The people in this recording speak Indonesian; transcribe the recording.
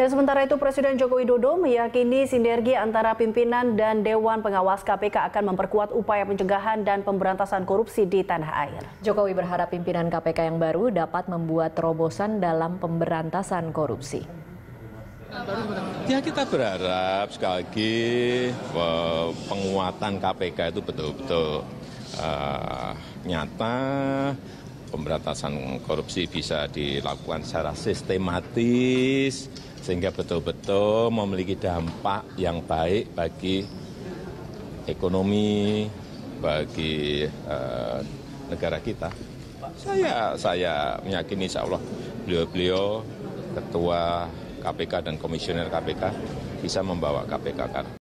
Dan sementara itu Presiden Joko Widodo meyakini sinergi antara pimpinan dan Dewan Pengawas KPK akan memperkuat upaya pencegahan dan pemberantasan korupsi di tanah air. Jokowi berharap pimpinan KPK yang baru dapat membuat terobosan dalam pemberantasan korupsi. Ya, kita berharap sekali lagi penguatan KPK itu betul-betul nyata, pemberantasan korupsi bisa dilakukan secara sistematis sehingga betul-betul memiliki dampak yang baik bagi ekonomi, bagi negara kita. Saya meyakini insya Allah beliau ketua KPK dan komisioner KPK bisa membawa KPK